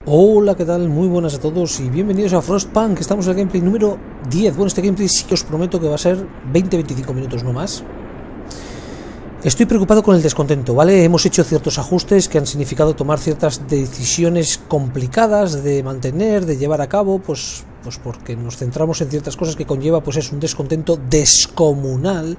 Hola, ¿qué tal? Muy buenas a todos y bienvenidos a Frostpunk. Estamos en el gameplay número 10. Bueno, este gameplay sí que os prometo que va a ser 20-25 minutos no más. Estoy preocupado con el descontento, ¿vale? Hemos hecho ciertos ajustes que han significado tomar ciertas decisiones complicadas de mantener, de llevar a cabo, pues porque nos centramos en ciertas cosas que conlleva, pues es un descontento descomunal.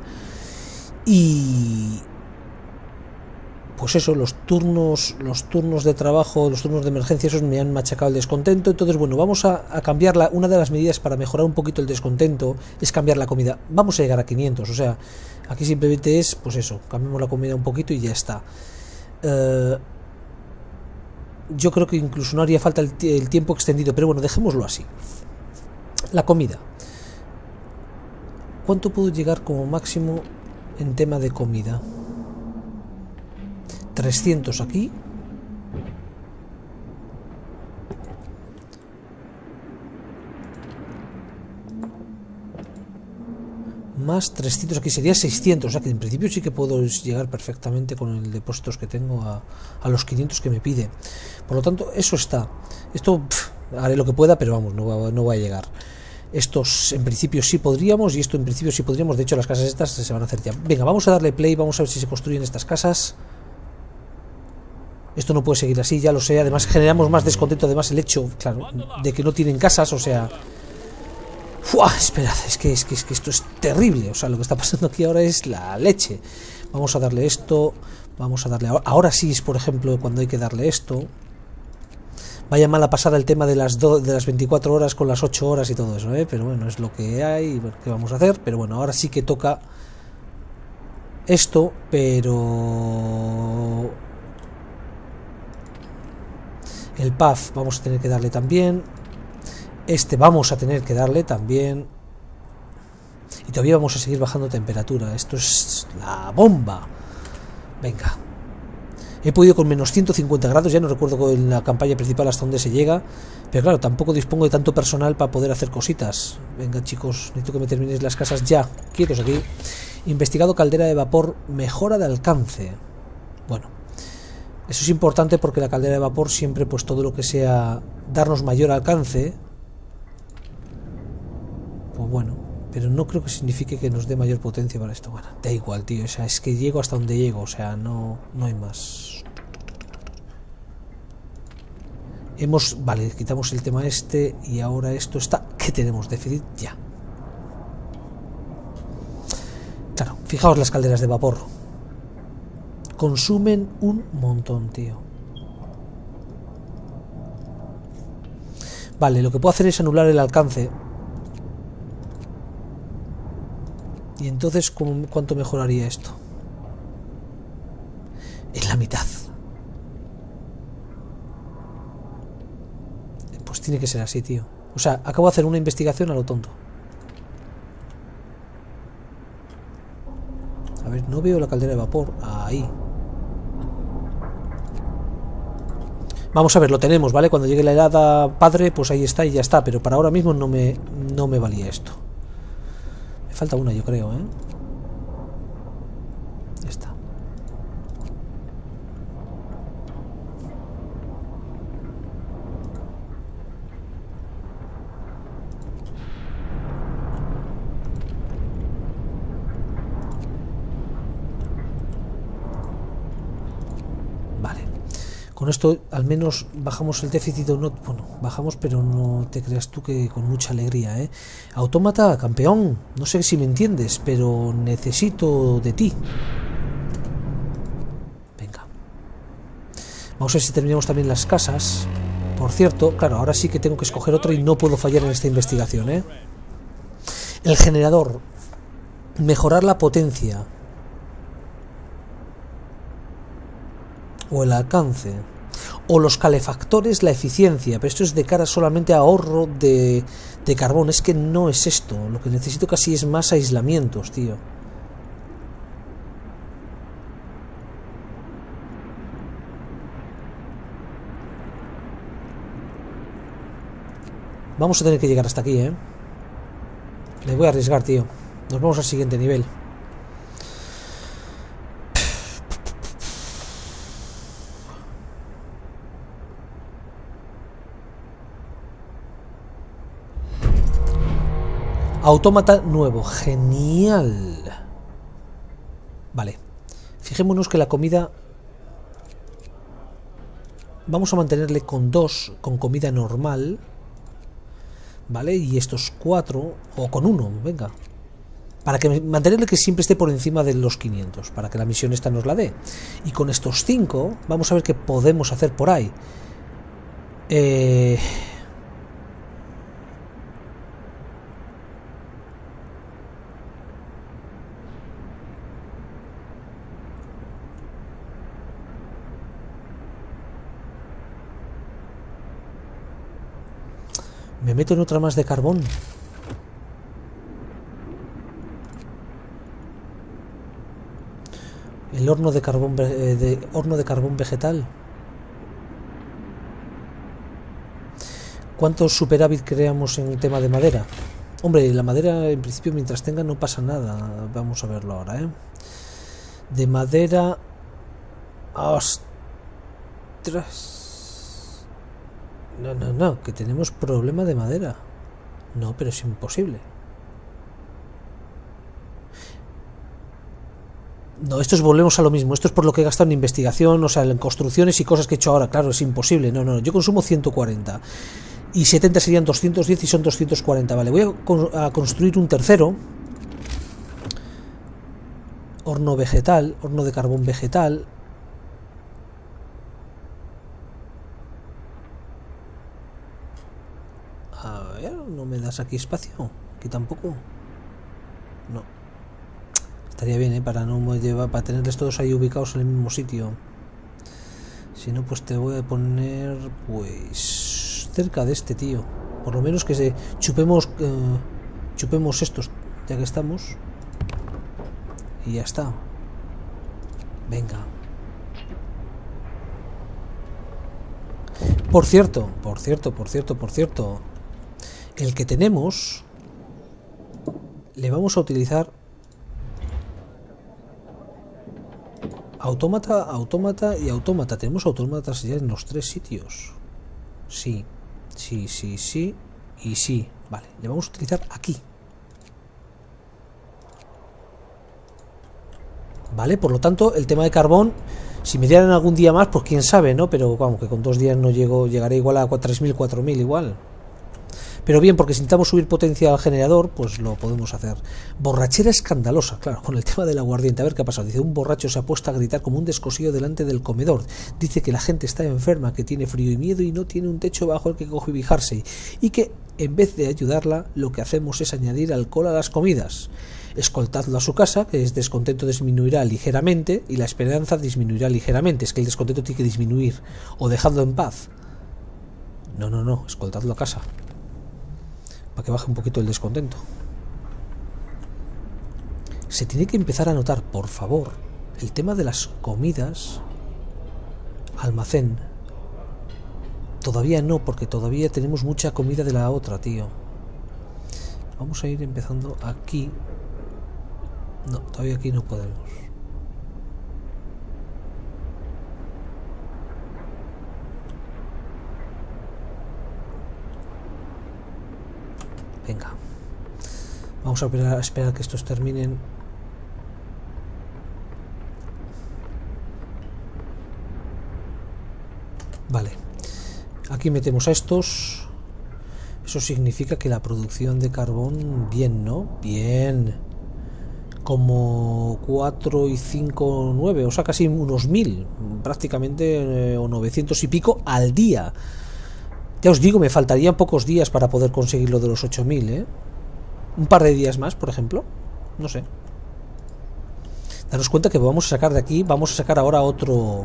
Y pues eso, los turnos de trabajo, los turnos de emergencia, esos me han machacado el descontento. Entonces, bueno, vamos a cambiarla. Una de las medidas para mejorar un poquito el descontento es cambiar la comida. Vamos a llegar a 500, o sea, aquí simplemente es, pues eso, cambiamos la comida un poquito y ya está. Yo creo que incluso no haría falta el tiempo extendido, pero bueno, dejémoslo así. La comida. ¿Cuánto puedo llegar como máximo en tema de comida? 300 aquí. Más 300 aquí, sería 600. O sea que en principio sí que puedo llegar perfectamente con el depósitos que tengo a los 500 que me pide. Por lo tanto, eso está. Esto haré lo que pueda, pero vamos, no va a llegar. Estos en principio sí podríamos, y esto en principio sí podríamos. De hecho, las casas estas se van a hacer ya. Venga, vamos a darle play, vamos a ver si se construyen estas casas. Esto no puede seguir así, ya lo sé. Además generamos más descontento. Además el hecho, claro, de que no tienen casas, o sea... ¡Fua! Esperad, es que esto es terrible. O sea, lo que está pasando aquí ahora es la leche. Vamos a darle esto. Vamos a darle... Ahora sí es, por ejemplo, cuando hay que darle esto. Vaya mala pasada el tema de las 24 horas con las 8 horas y todo eso, ¿eh? Pero bueno, es lo que hay. Bueno, ¿qué vamos a hacer? Pero bueno, ahora sí que toca esto, pero... El puff vamos a tener que darle también. Este vamos a tener que darle también. Y todavía vamos a seguir bajando temperatura. Esto es la bomba. Venga. He podido con menos 150 grados. Ya no recuerdo en la campaña principal hasta dónde se llega. Pero claro, tampoco dispongo de tanto personal para poder hacer cositas. Venga, chicos, necesito que me terminéis las casas ya. Quietos aquí. Investigado caldera de vapor. Mejora de alcance. Bueno. Eso es importante porque la caldera de vapor siempre, pues todo lo que sea darnos mayor alcance, pues bueno, pero no creo que signifique que nos dé mayor potencia para esto. Bueno, da igual, tío, o sea, es que llego hasta donde llego, o sea, no hay más. Vale, quitamos el tema este y ahora esto está, que tenemos déficit ya. Claro, fijaos las calderas de vapor. Consumen un montón, tío. Vale, lo que puedo hacer es anular el alcance. Y entonces, ¿cuánto mejoraría esto? En la mitad. Pues tiene que ser así, tío. O sea, acabo de hacer una investigación a lo tonto. A ver, no veo la caldera de vapor. Ahí. Vamos a ver, lo tenemos, ¿vale? Cuando llegue la helada padre, pues ahí está y ya está. Pero para ahora mismo no me valía esto. Me falta una, yo creo, ¿eh? Ya está. Con esto al menos bajamos el déficit o no, bueno, bajamos, pero no te creas tú que con mucha alegría, ¿eh? Autómata, campeón, no sé si me entiendes, pero necesito de ti. Venga. Vamos a ver si terminamos también las casas. Por cierto, claro, ahora sí que tengo que escoger otra y no puedo fallar en esta investigación, ¿eh? El generador. Mejorar la potencia. O el alcance, o los calefactores, la eficiencia, pero esto es de cara solamente a ahorro de carbón. Es que no es esto, lo que necesito casi es más aislamientos, tío. Vamos a tener que llegar hasta aquí, ¿eh? Me voy a arriesgar, tío. Nos vamos al siguiente nivel. Autómata nuevo. Genial. Vale. Fijémonos que la comida... Vamos a mantenerle con 2, con comida normal. ¿Vale? Y estos 4, o con 1, venga. Para que mantenerle que siempre esté por encima de los 500, para que la misión esta nos la dé. Y con estos 5, vamos a ver qué podemos hacer por ahí. Me meto en otra más de carbón. El horno de carbón vegetal. ¿Cuántos superávit creamos en tema de madera? Hombre, la madera en principio mientras tenga no pasa nada. Vamos a verlo ahora, ¿eh? De madera... ¡Ostras! No, que tenemos problema de madera. No, pero es imposible. No, esto es, volvemos a lo mismo. Esto es por lo que he gastado en investigación, o sea, en construcciones y cosas que he hecho ahora. Claro, es imposible. No, yo consumo 140. Y 70 serían 210 y son 240. Vale, voy a construir un tercero. Horno vegetal, horno de carbón vegetal. A ver, ¿no me das aquí espacio? Aquí tampoco. No. Estaría bien, para no llevar, para tenerles todos ahí ubicados en el mismo sitio. Si no, pues te voy a poner, pues, cerca de este tío. Por lo menos que se chupemos estos, ya que estamos. Y ya está. Venga. Por cierto. El que tenemos le vamos a utilizar autómata y autómata. Tenemos autómatas ya en los 3 sitios. Sí. Y sí. Vale, le vamos a utilizar aquí. Vale, por lo tanto, el tema de carbón, si me dieran algún día más, pues quién sabe, ¿no? Pero vamos, que con 2 días no llegaré igual a 3.000, 4.000 igual. Pero bien, porque si intentamos subir potencia al generador, pues lo podemos hacer. Borrachera escandalosa, claro, con el tema del aguardiente. A ver qué ha pasado. Dice, un borracho se ha puesto a gritar como un descosido delante del comedor. Dice que la gente está enferma, que tiene frío y miedo y no tiene un techo bajo el que cobijarse. Y que, en vez de ayudarla, lo que hacemos es añadir alcohol a las comidas. Escoltadlo a su casa, que el descontento disminuirá ligeramente y la esperanza disminuirá ligeramente. Es que el descontento tiene que disminuir. O dejadlo en paz. No, escoltadlo a casa. Para que baje un poquito el descontento. Se tiene que empezar a notar, por favor, el tema de las comidas. Almacén. Todavía no, porque todavía tenemos mucha comida de la otra, tío. Vamos a ir empezando aquí. No, todavía aquí no podemos. Venga. Vamos a esperar que estos terminen. Vale. Aquí metemos a estos. Eso significa que la producción de carbón, bien, ¿no? Bien. Como 4 y 5, 9, o sea, casi unos 1000, prácticamente, o 900 y pico al día. Ya os digo, me faltarían pocos días para poder conseguir lo de los 8000, ¿eh? Un par de días más, por ejemplo. No sé. Daros cuenta que vamos a sacar de aquí, vamos a sacar ahora otro...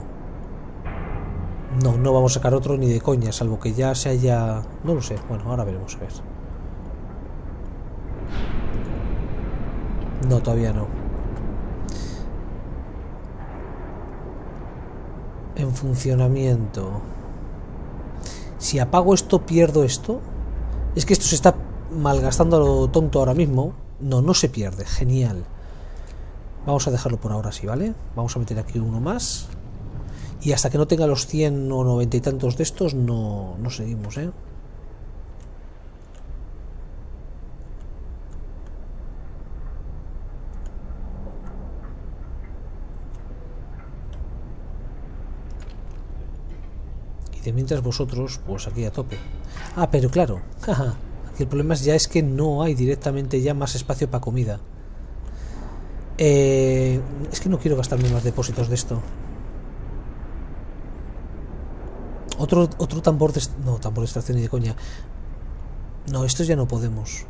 No vamos a sacar otro ni de coña, salvo que ya se haya... No lo sé, bueno, ahora veremos, a ver. No, todavía no. En funcionamiento. Si apago esto, pierdo esto. Es que esto se está malgastando a lo tonto ahora mismo. No se pierde, genial. Vamos a dejarlo por ahora así, ¿vale? Vamos a meter aquí uno más. Y hasta que no tenga los 100 o 90 y tantos de estos, no seguimos, ¿eh? de mientras vosotros, pues aquí a tope. Ah, pero claro, jaja, aquí el problema ya es que no hay directamente ya más espacio para comida. Es que no quiero gastarme más depósitos de esto. Otro tambor de... No, tambor de extracción ni de coña. No, estos ya no podemos.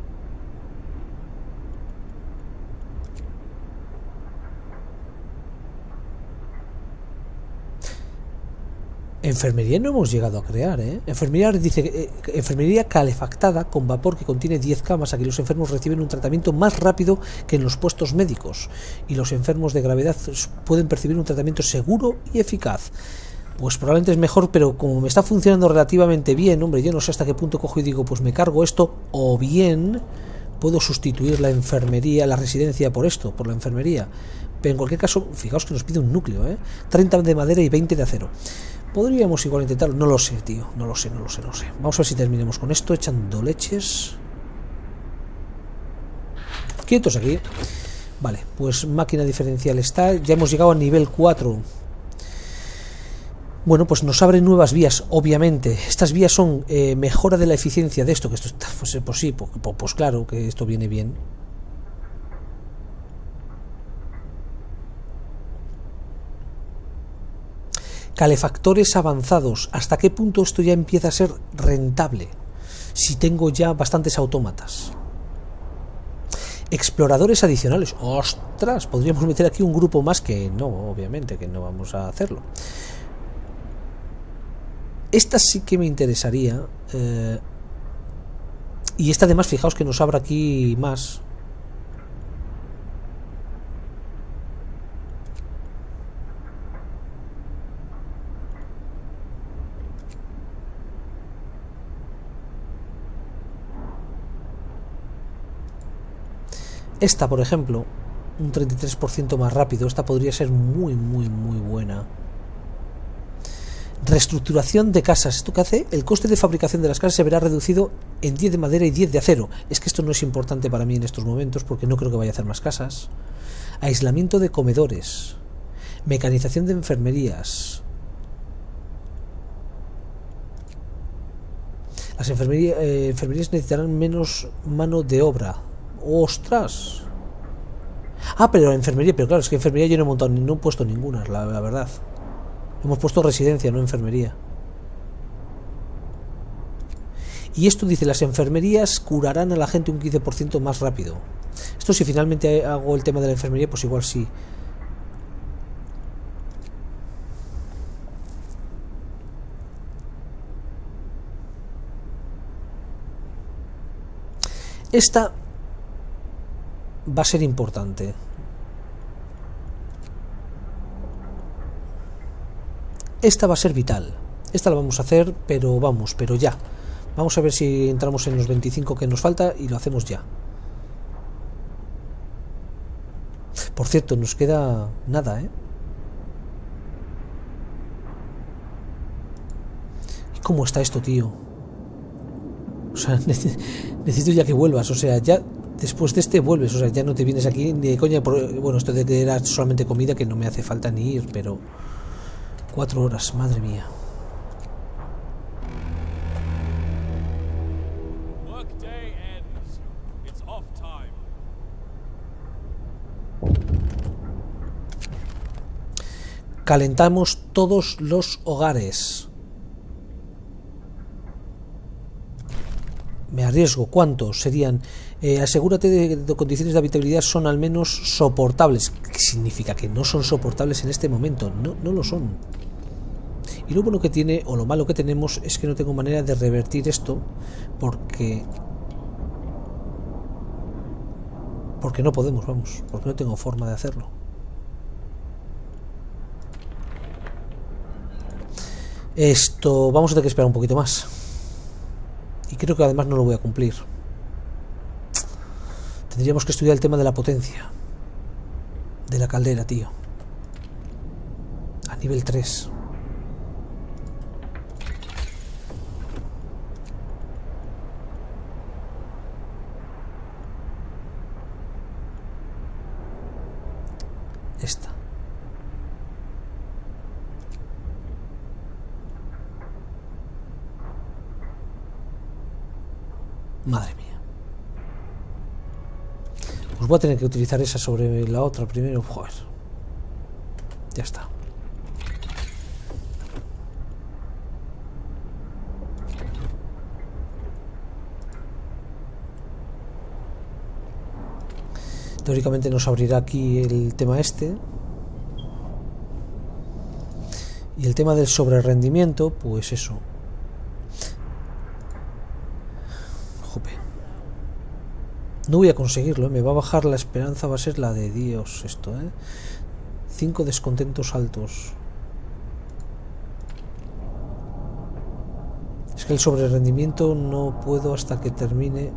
Enfermería no hemos llegado a crear, ¿eh? Enfermería dice enfermería calefactada con vapor que contiene 10 camas. Aquí los enfermos reciben un tratamiento más rápido que en los puestos médicos y los enfermos de gravedad pueden percibir un tratamiento seguro y eficaz. Pues probablemente es mejor, pero como me está funcionando relativamente bien, hombre, yo no sé hasta qué punto cojo y digo, pues me cargo esto, o bien puedo sustituir la enfermería, la residencia por esto, por la enfermería. Pero en cualquier caso, fijaos que nos pide un núcleo, ¿eh? 30 de madera y 20 de acero. Podríamos igual intentarlo, no lo sé, tío, no lo sé. Vamos a ver si terminemos con esto, echando leches. Quietos aquí. Vale, pues máquina diferencial está, ya hemos llegado a nivel 4. Bueno, pues nos abren nuevas vías, obviamente. Estas vías son mejora de la eficiencia de esto, que esto está, pues sí, pues claro que esto viene bien. Calefactores avanzados. ¿Hasta qué punto esto ya empieza a ser rentable? Si tengo ya bastantes autómatas. Exploradores adicionales. ¡Ostras! Podríamos meter aquí un grupo más que no, obviamente, que no vamos a hacerlo. Esta sí que me interesaría. Y esta además, fijaos que nos abra aquí más. Esta, por ejemplo, un 33% más rápido. Esta podría ser muy buena. Reestructuración de casas. ¿Esto qué hace? El coste de fabricación de las casas se verá reducido en 10 de madera y 10 de acero. Es que esto no es importante para mí en estos momentos porque no creo que vaya a hacer más casas. Aislamiento de comedores. Mecanización de enfermerías. Las enfermerías necesitarán menos mano de obra. ¡Ostras! Ah, pero enfermería, pero claro, es que enfermería yo no he montado, no he puesto ninguna, la verdad. Hemos puesto residencia, no enfermería. Y esto dice, las enfermerías curarán a la gente un 15% más rápido. Esto si finalmente hago el tema de la enfermería, pues igual sí. Esta va a ser importante. Esta va a ser vital. Esta la vamos a hacer, pero vamos, pero ya. Vamos a ver si entramos en los 25 que nos falta y lo hacemos ya. Por cierto, nos queda nada, ¿eh? ¿Y cómo está esto, tío? O sea, necesito ya que vuelvas. O sea, ya después de este vuelves. O sea, ya no te vienes aquí ni de coña. Bueno, esto de que era solamente comida, que no me hace falta ni ir, pero 4 horas, madre mía. Calentamos todos los hogares. Me arriesgo. ¿Cuántos serían? Asegúrate de que condiciones de habitabilidad son al menos soportables. ¿Qué significa? Que no son soportables en este momento. No lo son. Y lo bueno que tiene, o lo malo que tenemos, es que no tengo manera de revertir esto. Porque no podemos, vamos. Porque no tengo forma de hacerlo. Esto vamos a tener que esperar un poquito más. Y creo que además no lo voy a cumplir. Tendríamos que estudiar el tema de la potencia de la caldera, tío. A nivel 3. Esta. Madre mía. Pues voy a tener que utilizar esa sobre la otra primero. Joder. Ya está. Teóricamente nos abrirá aquí el tema este. Y el tema del sobrerendimiento, pues eso. Jope. No voy a conseguirlo, ¿eh? Me va a bajar la esperanza, va a ser la de Dios esto, 5 descontentos altos. Es que el sobrerendimiento no puedo hasta que termine.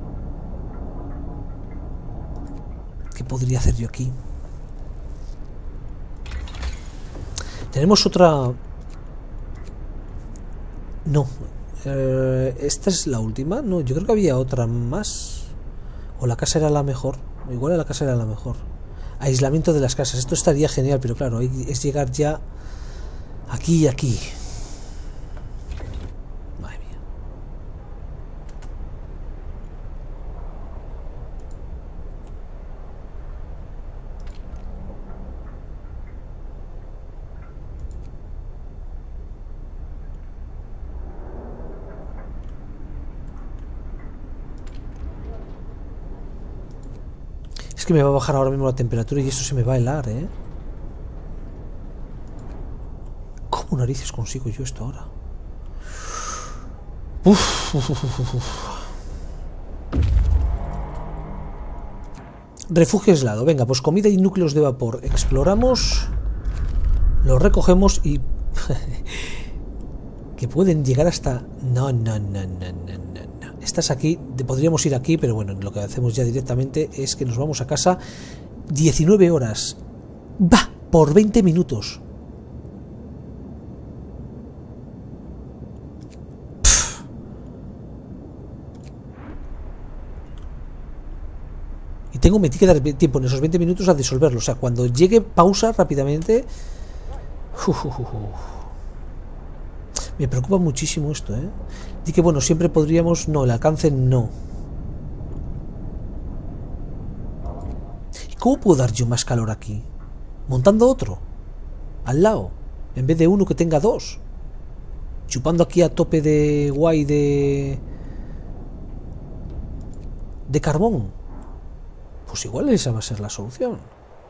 ¿Qué podría hacer yo aquí? Tenemos otra... No. ¿Esta es la última? No, yo creo que había otra más. O la casa era la mejor. Igual la casa era la mejor. Aislamiento de las casas. Esto estaría genial, pero claro, es llegar ya aquí y aquí. Madre mía. Es que me va a bajar ahora mismo la temperatura y eso se me va a helar, ¿eh? ¿Cómo narices consigo yo esto ahora? Refugio aislado. Venga, pues comida y núcleos de vapor. Exploramos. Lo recogemos y... que pueden llegar hasta... No. Estás aquí, podríamos ir aquí, pero bueno, lo que hacemos ya directamente es que nos vamos a casa. 19 horas. ¡Va! Por 20 minutos. Pff. Y tengo que dar tiempo en esos 20 minutos a disolverlo. O sea, cuando llegue pausa rápidamente... Me preocupa muchísimo esto, ¿eh? Y que bueno, siempre podríamos... No, el alcance no. ¿Y cómo puedo dar yo más calor aquí? Montando otro. Al lado. En vez de uno que tenga dos. Chupando aquí a tope de guay de carbón. Pues igual esa va a ser la solución.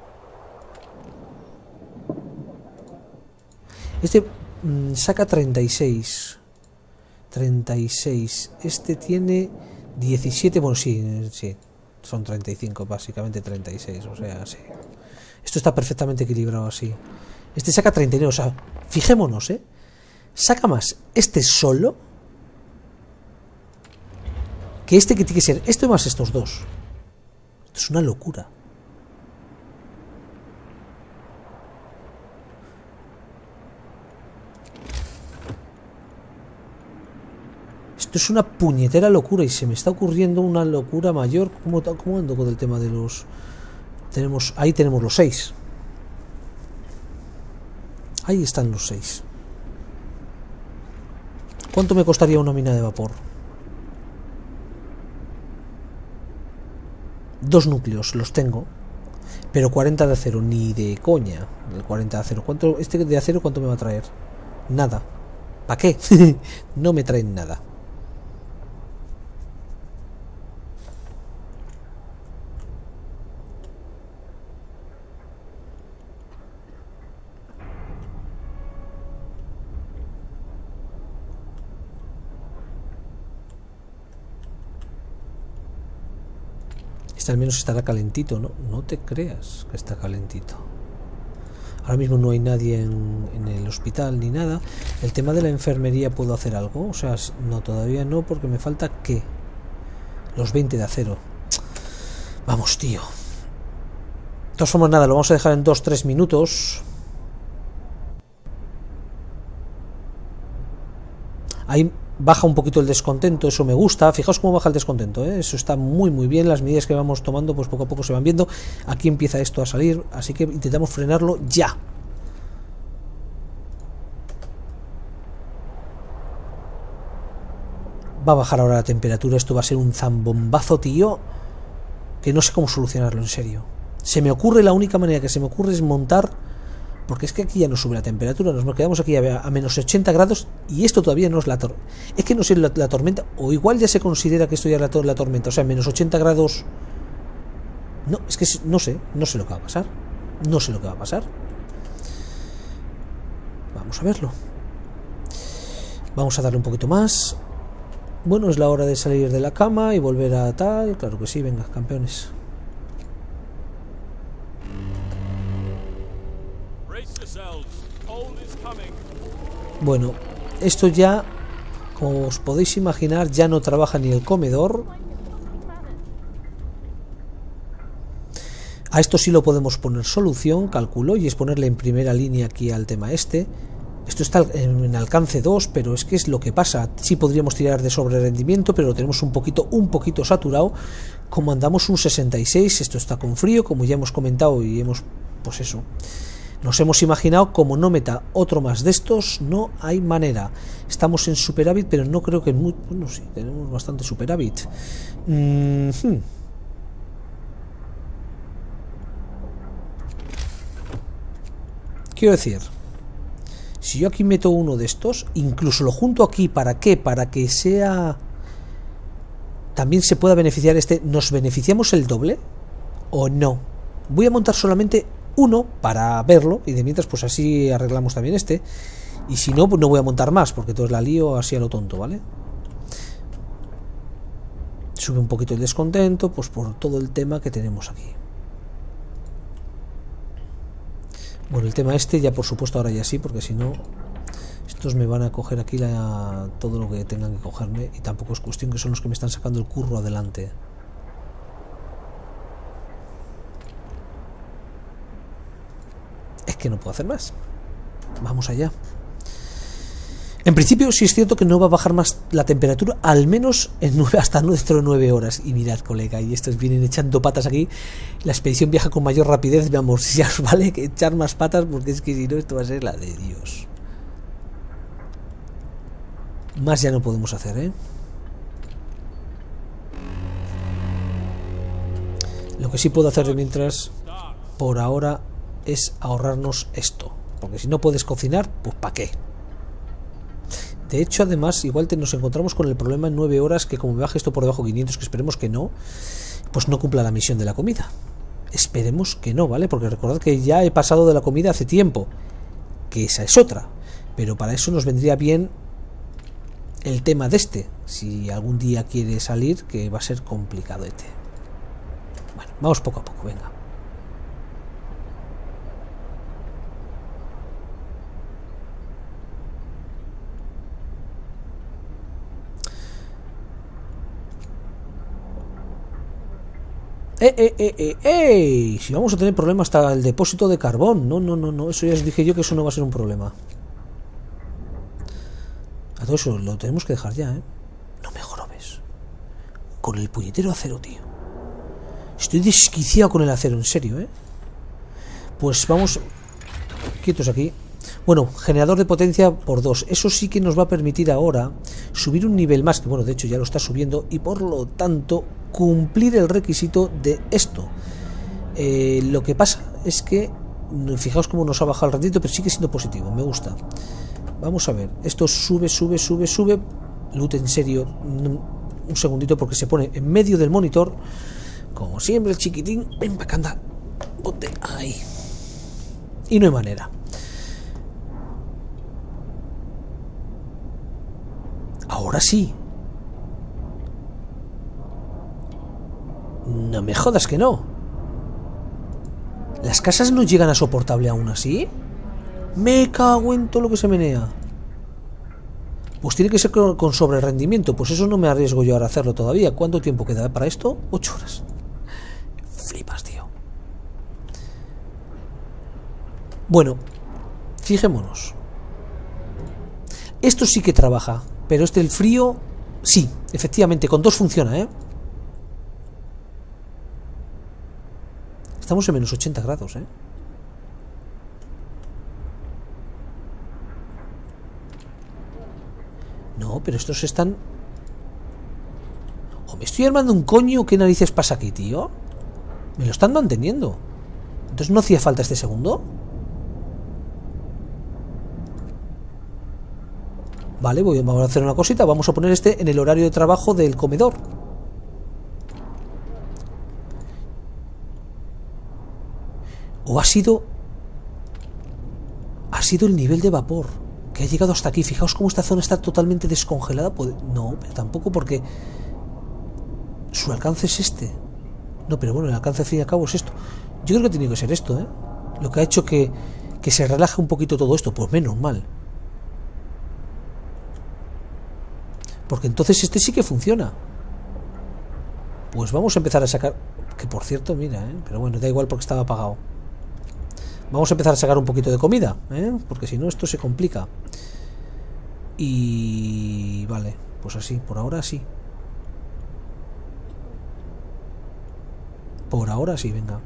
Este... saca 36. Este tiene 17. Bueno, sí. Son 35, básicamente 36. O sea, sí. Esto está perfectamente equilibrado así. Este saca 39. O sea, fijémonos, saca más este solo que este que tiene que ser. Esto más estos dos. Esto es una locura. Esto es una puñetera locura y se me está ocurriendo una locura mayor. ¿Cómo ando con el tema de los... Ahí tenemos los 6. Ahí están los 6. ¿Cuánto me costaría una mina de vapor? 2 núcleos, los tengo. Pero 40 de acero, ni de coña. El 40 de acero. ¿Este de acero cuánto me va a traer? Nada. ¿Para qué? No me traen nada. Al menos estará calentito, ¿no? No te creas que está calentito. Ahora mismo no hay nadie en el hospital ni nada. El tema de la enfermería, ¿puedo hacer algo? O sea, no, todavía no, porque me falta ¿qué? Los 20 de acero. Vamos, tío. De todas formas, nada, lo vamos a dejar en 2-3 minutos. Ahí baja un poquito el descontento, eso me gusta. Fijaos cómo baja el descontento, eso está muy bien. Las medidas que vamos tomando pues poco a poco se van viendo. Aquí empieza esto a salir, así que intentamos frenarlo ya. Va a bajar ahora la temperatura. Esto va a ser un zambombazo, tío, que no sé cómo solucionarlo, en serio. Se me ocurre, la única manera que se me ocurre es montar, porque es que aquí ya no sube la temperatura, nos quedamos aquí a menos 80 grados y esto todavía no es la tormenta. Es que no sé la tormenta, o igual ya se considera que esto ya es la tormenta, o sea, menos 80 grados. No, es que no sé lo que va a pasar. No sé lo que va a pasar. Vamos a verlo. Vamos a darle un poquito más. Bueno, es la hora de salir de la cama y volver a tal. Claro que sí, venga, campeones. Bueno, esto ya, como os podéis imaginar, ya no trabaja ni el comedor. A esto sí lo podemos poner solución, calculo, y es ponerle en primera línea aquí al tema este. Esto está en alcance 2, pero es que es lo que pasa. Sí podríamos tirar de sobre rendimiento, pero lo tenemos un poquito saturado. Como andamos un 66, esto está con frío, como ya hemos comentado y hemos, pues eso, nos hemos imaginado, como no meta otro más de estos, no hay manera. Estamos en superávit, pero no creo que bueno, sí, tenemos bastante superávit. Quiero decir, si yo aquí meto uno de estos, incluso lo junto aquí, ¿para qué? Para que sea... también se pueda beneficiar este. ¿Nos beneficiamos el doble? ¿O no? Voy a montar solamente uno para verlo, y de mientras pues así arreglamos también este. Y si no, pues no voy a montar más, porque entonces la lío así a lo tonto, ¿vale? Sube un poquito el descontento, pues por todo el tema que tenemos aquí. Bueno, el tema este ya por supuesto ahora ya sí, porque si no estos me van a coger aquí todo lo que tengan que cogerme, y tampoco es cuestión, que son los que me están sacando el curro adelante. Es que no puedo hacer más. Vamos allá. En principio sí es cierto que no va a bajar más la temperatura, al menos en hasta dentro de 9 horas. Y mirad, colega, y estos vienen echando patas aquí. La expedición viaja con mayor rapidez. Vamos, ya os vale que echar más patas, porque es que si no esto va a ser la de Dios. Más ya no podemos hacer, ¿eh? Lo que sí puedo hacer de mientras, por ahora, es ahorrarnos esto. Porque si no puedes cocinar, pues ¿para qué? De hecho, además, igual nos encontramos con el problema en 9 horas, que como me baje esto por debajo de 500, que esperemos que no, pues no cumpla la misión de la comida. Esperemos que no, ¿vale? Porque recordad que ya he pasado de la comida hace tiempo, que esa es otra. Pero para eso nos vendría bien el tema de este, si algún día quiere salir, que va a ser complicado este. Bueno, vamos poco a poco, venga. Si vamos a tener problemas hasta el depósito de carbón. No, eso ya os dije yo que eso no va a ser un problema. A todo eso lo tenemos que dejar ya, ¿eh? No me jorobes. Con el puñetero acero, tío. Estoy desquiciado con el acero, en serio, ¿eh? Pues vamos quietos aquí. Bueno, generador de potencia por 2. Eso sí que nos va a permitir ahora subir un nivel más, que bueno, de hecho ya lo está subiendo, y por lo tanto cumplir el requisito de esto. Lo que pasa es que fijaos cómo nos ha bajado el rendimiento, pero sigue siendo positivo, me gusta. Vamos a ver, esto sube. Loot, en serio, un segundito, porque se pone en medio del monitor, como siempre el chiquitín. Ven para acá, anda, ponte ahí. Y no hay manera. Ahora sí. No me jodas que no. ¿Las casas no llegan a soportable aún así? Me cago en todo lo que se menea. Pues tiene que ser con sobre rendimiento. Pues eso no me arriesgo yo ahora a hacerlo todavía. ¿Cuánto tiempo queda para esto? 8 horas. Flipas, tío. Bueno, fijémonos. Esto sí que trabaja. Pero el frío, sí, efectivamente, con 2 funciona, ¿eh? Estamos en menos 80 grados, ¿eh? No, pero estos están... me estoy armando un coño. ¿Qué narices pasa aquí, tío? Me lo están manteniendo. Entonces no hacía falta este segundo. Vale, vamos a hacer una cosita. Vamos a poner este en el horario de trabajo del comedor. O ha sido el nivel de vapor que ha llegado hasta aquí. Fijaos cómo esta zona está totalmente descongelada. No, pero tampoco, porque su alcance es este. No, pero bueno, el alcance al fin y al cabo es esto. Yo creo que tiene que ser esto, ¿eh? Lo que ha hecho que se relaje un poquito todo esto. Pues menos mal. Porque entonces este sí que funciona. Pues vamos a empezar a sacar... Que por cierto, mira, pero bueno, da igual porque estaba apagado. Vamos a empezar a sacar un poquito de comida, porque si no esto se complica. Y... vale, pues así, por ahora sí. Por ahora sí, venga.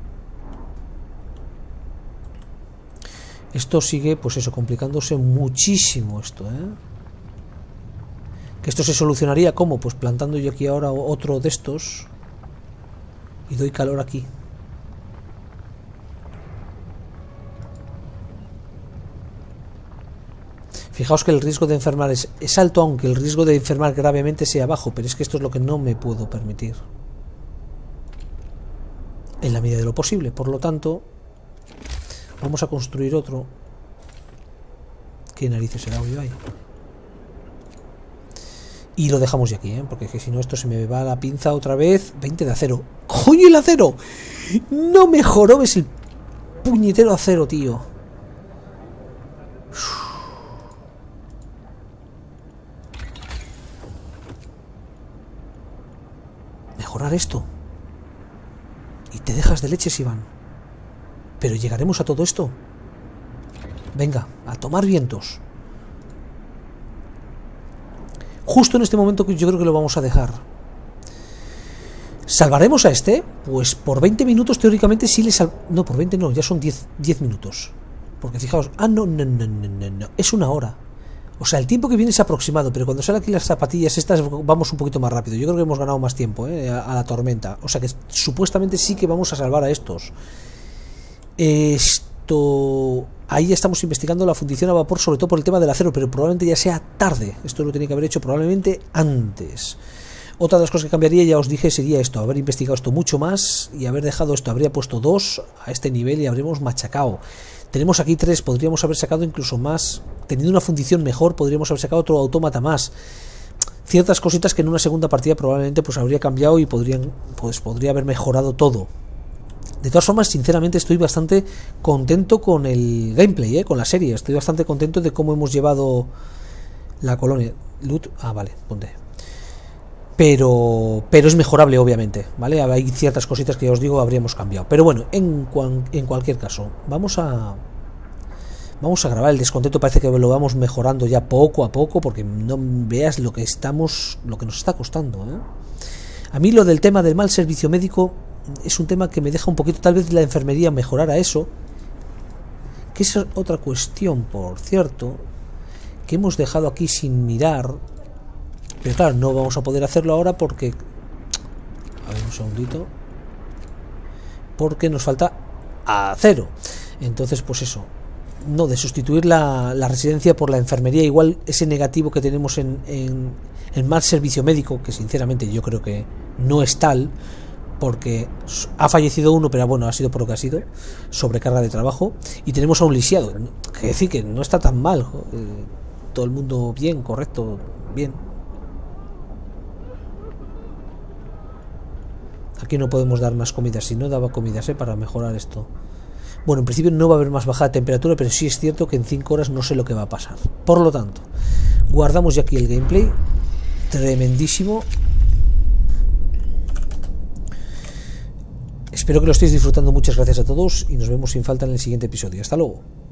Esto sigue, pues eso, complicándose muchísimo esto, Que esto se solucionaría, ¿cómo? Pues plantando yo aquí ahora otro de estos. Y doy calor aquí. Fijaos que el riesgo de enfermar es alto, aunque el riesgo de enfermar gravemente sea bajo, pero es que esto es lo que no me puedo permitir. En la medida de lo posible. Por lo tanto, vamos a construir otro. ¿Qué narices será hoy ahí? Y lo dejamos ya aquí, porque es que si no esto se me va a la pinza otra vez. 20 de acero. ¡Coño, el acero! No mejoró, es el puñetero acero, tío. Mejorar esto. Y te dejas de leches, Iván. Pero llegaremos a todo esto. Venga, a tomar vientos. Justo en este momento yo creo que lo vamos a dejar. ¿Salvaremos a este? Pues por 20 minutos teóricamente sí le no, por 20 no, ya son 10 minutos. Porque fijaos, no, es una hora. O sea, el tiempo que viene es aproximado, pero cuando salen aquí las zapatillas estas vamos un poquito más rápido. Yo creo que hemos ganado más tiempo, a la tormenta. O sea que supuestamente sí que vamos a salvar a estos. Ahí estamos investigando la fundición a vapor, sobre todo por el tema del acero, pero probablemente ya sea tarde. Esto lo tenía que haber hecho probablemente antes. Otra de las cosas que cambiaría, ya os dije, sería esto, haber investigado esto mucho más y haber dejado esto. Habría puesto 2 a este nivel y habríamos machacado. Tenemos aquí 3, podríamos haber sacado incluso más. Teniendo una fundición mejor, podríamos haber sacado otro autómata más. Ciertas cositas que en una segunda partida probablemente pues habría cambiado y podría haber mejorado todo. De todas formas, sinceramente estoy bastante contento con el gameplay, con la serie. Estoy bastante contento de cómo hemos llevado la colonia. Loot, vale, ponte. Pero es mejorable, obviamente, ¿vale? Hay ciertas cositas que ya os digo habríamos cambiado. Pero bueno, en cualquier caso, vamos a grabar el descontento. Parece que lo vamos mejorando ya poco a poco, porque no veas lo que nos está costando, A mí lo del tema del mal servicio médico es un tema que me deja un poquito, tal vez la enfermería mejorara eso, que es otra cuestión, por cierto, que hemos dejado aquí sin mirar, pero claro, no vamos a poder hacerlo ahora porque, a ver un segundito, porque nos falta acero. Entonces pues eso, no, de sustituir la residencia por la enfermería, igual ese negativo que tenemos en mal servicio médico, que sinceramente yo creo que no es tal, porque ha fallecido uno, pero bueno, ha sido por lo que ha sido, sobrecarga de trabajo, y tenemos a un lisiado, que decir que no está tan mal, todo el mundo bien, correcto, bien. Aquí no podemos dar más comidas, si no daba comidas para mejorar esto. Bueno, en principio no va a haber más bajada de temperatura, pero sí es cierto que en 5 horas no sé lo que va a pasar. Por lo tanto, guardamos ya aquí el gameplay, tremendísimo. Espero que lo estéis disfrutando. Muchas gracias a todos y nos vemos sin falta en el siguiente episodio. Hasta luego.